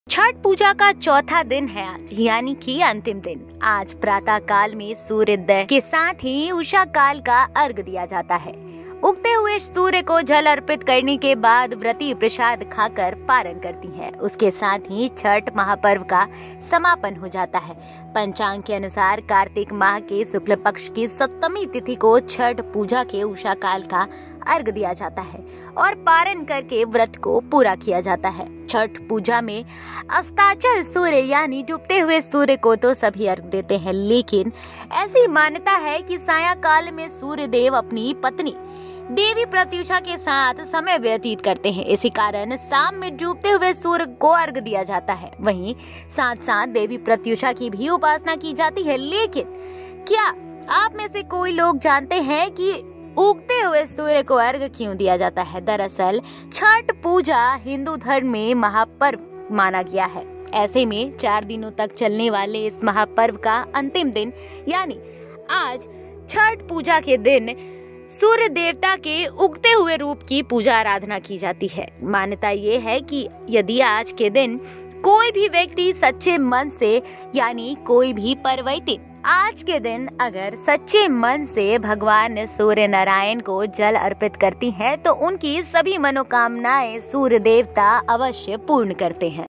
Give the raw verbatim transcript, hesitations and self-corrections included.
छठ पूजा का चौथा दिन है आज, यानी कि अंतिम दिन। आज प्रातः काल में सूर्योदय के साथ ही उषा काल का अर्घ दिया जाता है। उगते हुए सूर्य को जल अर्पित करने के बाद व्रती प्रसाद खाकर पारण करती है। उसके साथ ही छठ महापर्व का समापन हो जाता है। पंचांग के अनुसार कार्तिक माह के शुक्ल पक्ष की सप्तमी तिथि को छठ पूजा के उषा काल का अर्घ दिया जाता है और पारण करके व्रत को पूरा किया जाता है। छठ पूजा में अस्ताचल सूर्य यानी डूबते हुए सूर्य को तो सभी अर्घ देते हैं, लेकिन ऐसी मान्यता है कि साया काल में सूर्य देव अपनी पत्नी देवी प्रत्युषा के साथ समय व्यतीत करते हैं। इसी कारण शाम में डूबते हुए सूर्य को अर्घ दिया जाता है। वहीं साथ साथ देवी प्रत्युषा की भी उपासना की जाती है। लेकिन क्या आप में से कोई लोग जानते हैं कि उगते हुए सूर्य को अर्घ क्यों दिया जाता है? दरअसल छठ पूजा हिंदू धर्म में महापर्व माना गया है। ऐसे में चार दिनों तक चलने वाले इस महापर्व का अंतिम दिन यानी आज छठ पूजा के दिन सूर्य देवता के उगते हुए रूप की पूजा आराधना की जाती है। मान्यता ये है कि यदि आज के दिन कोई भी व्यक्ति सच्चे मन से यानी कोई भी परवैती आज के दिन अगर सच्चे मन से भगवान सूर्य नारायण को जल अर्पित करती है तो उनकी सभी मनोकामनाएं सूर्य देवता अवश्य पूर्ण करते हैं।